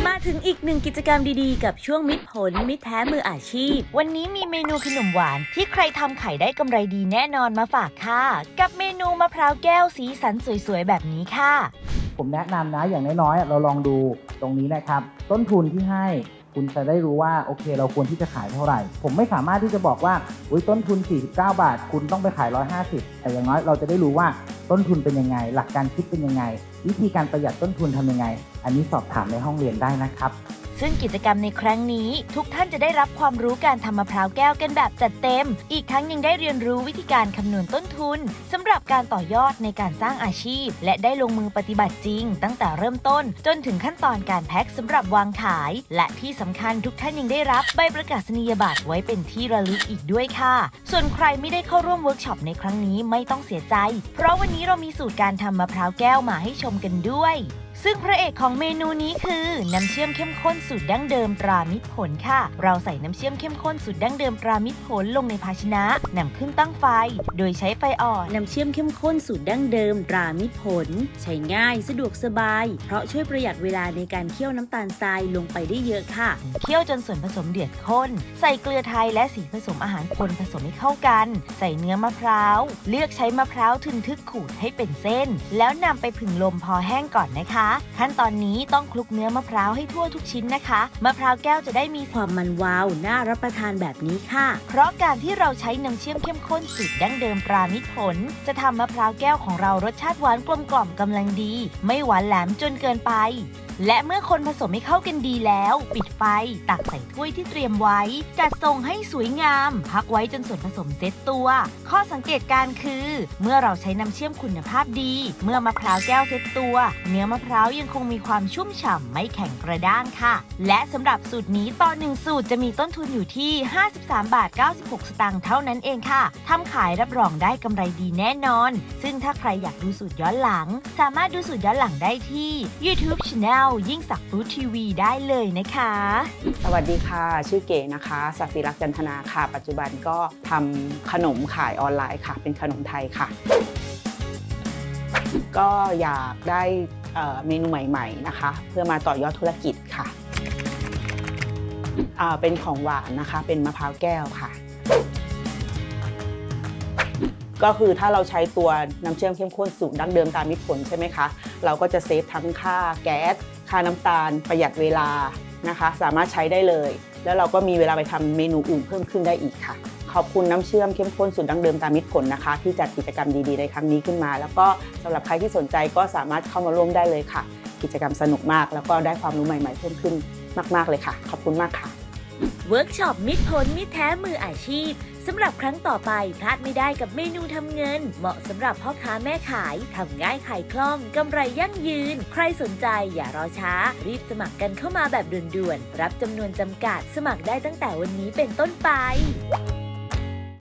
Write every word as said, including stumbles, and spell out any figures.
มาถึงอีกหนึ่งกิจกรรมดีๆกับช่วงมิตรผลมิตรแท้มืออาชีพวันนี้มีเมนูขนมหวานที่ใครทำขายได้กำไรดีแน่นอนมาฝากค่ะกับเมนูมะพร้าวแก้วสีสันสวยๆแบบนี้ค่ะผมแนะนำนะอย่างน้อยๆเราลองดูตรงนี้นะครับต้นทุนที่ให้คุณจะได้รู้ว่าโอเคเราควรที่จะขายเท่าไหร่ผมไม่สามารถที่จะบอกว่าอุ๊ยต้นทุนสี่สิบเก้าบาทคุณต้องไปขายหนึ่งร้อยห้าสิบแต่อย่างน้อยเราจะได้รู้ว่าต้นทุนเป็นยังไงหลักการคิดเป็นยังไงวิธีการประหยัดต้นทุนทำยังไงอันนี้สอบถามในห้องเรียนได้นะครับซึ่งกิจกรรมในครั้งนี้ทุกท่านจะได้รับความรู้การทำมะพร้าวแก้วกันแบบจัดเต็มอีกทั้งยังได้เรียนรู้วิธีการคำนวณต้นทุนสำหรับการต่อยอดในการสร้างอาชีพและได้ลงมือปฏิบัติจริงตั้งแต่เริ่มต้นจนถึงขั้นตอนการแพ็คสำหรับวางขายและที่สำคัญทุกท่านยังได้รับใบประกาศนียบัตรไว้เป็นที่ระลึกอีกด้วยค่ะส่วนใครไม่ได้เข้าร่วมเวิร์กช็อปในครั้งนี้ไม่ต้องเสียใจเพราะวันนี้เรามีสูตรการทำมะพร้าวแก้วมาให้ชมกันด้วยซึ่งพระเอกของเมนูนี้คือน้ำเชื่อมเข้มข้นสูตรดั้งเดิมตรามิตรผลค่ะเราใส่น้ำเชื่อมเข้มข้นสูตรดั้งเดิมตรามิตรผลลงในภาชนะนำขึ้นตั้งไฟโดยใช้ไฟอ่อนน้ำเชื่อมเข้มข้นสูตรดั้งเดิมตรามิตรผลใช้ง่ายสะดวกสบายเพราะช่วยประหยัดเวลาในการเคี่ยวน้ำตาลทรายลงไปได้เยอะค่ะเคี่ยวจนส่วนผสมเดือดข้นใส่เกลือไทยและสีผสมอาหารคนผสมให้เข้ากันใส่เนื้อมะพร้าวเลือกใช้มะพร้าวทึนทึกขูดให้เป็นเส้นแล้วนำไปผึ่งลมพอแห้งก่อนนะคะขั้นตอนนี้ต้องคลุกเนื้อมะพร้าวให้ทั่วทุกชิ้นนะคะมะพร้าวแก้วจะได้มีความมันวาวน่ารับประทานแบบนี้ค่ะเพราะการที่เราใช้น้ำเชื่อมเข้มข้นสูตรดั้งเดิมตรามิตรผลจะทำมะพร้าวแก้วของเรารสชาติหวานกลมกล่อมกำลังดีไม่หวานแหลมจนเกินไปและเมื่อคนผสมให้เข้ากันดีแล้วปิดไฟตักใส่ถ้วยที่เตรียมไว้จัดทรงให้สวยงามพักไว้จนส่วนผสมเซ็ตตัวข้อสังเกตการคือเมื่อเราใช้น้ำเชื่อมคุณภาพดีเมื่อมะพร้าวแก้วเซ็ตตัวเนื้อมะพร้าวยังคงมีความชุ่มฉ่ำไม่แข็งกระด้างค่ะและสำหรับสูตรนี้ต่อหนึ่งสูตรจะมีต้นทุนอยู่ที่ห้าสิบสามบาทเก้าสิบหกสตางค์เท่านั้นเองค่ะทำขายรับรองได้กำไรดีแน่นอนซึ่งถ้าใครอยากดูสูตรย้อนหลังสามารถดูสูตรย้อนหลังได้ที่ YouTube Channelยิ่งศักดิ์ฟู้ดทีวีได้เลยนะคะสวัสดีค่ะชื่อเก๋นะคะศักดิ์ศิรักษ์จันทนาค่ะปัจจุบันก็ทำขนมขายออนไลน์ค่ะเป็นขนมไทยค่ะก็อยากได้เมนูใหม่ๆนะคะเพื่อมาต่อยอดธุรกิจค่ะเป็นของหวานนะคะเป็นมะพร้าวแก้วค่ะก็คือถ้าเราใช้ตัวน้ำเชื่อมเข้มข้นสูตรดั้งเดิมตามมิตรผลใช่ไหมคะเราก็จะเซฟทั้งค่าแก๊สค่าน้ำตาลประหยัดเวลานะคะสามารถใช้ได้เลยแล้วเราก็มีเวลาไปทำเมนูอื่นเพิ่มขึ้นได้อีกค่ะขอบคุณน้ำเชื่อมเข้มข้นสูตรดั้งเดิมตามมิตรผลนะคะที่จัดกิจกรรมดีๆในครั้งนี้ขึ้นมาแล้วก็สำหรับใครที่สนใจก็สามารถเข้ามาร่วมได้เลยค่ะกิจกรรมสนุกมากแล้วก็ได้ความรู้ใหม่ๆเพิ่มขึ้นมากๆเลยค่ะขอบคุณมากค่ะเวิร์กช็อปมิตรผลมิตรแท้มืออาชีพสำหรับครั้งต่อไปพลาดไม่ได้กับเมนูทำเงินเหมาะสำหรับพ่อค้าแม่ขายทำง่ายขายคล่องกำไรยั่งยืนใครสนใจอย่ารอช้ารีบสมัครกันเข้ามาแบบด่วนๆรับจำนวนจำกัดสมัครได้ตั้งแต่วันนี้เป็นต้นไป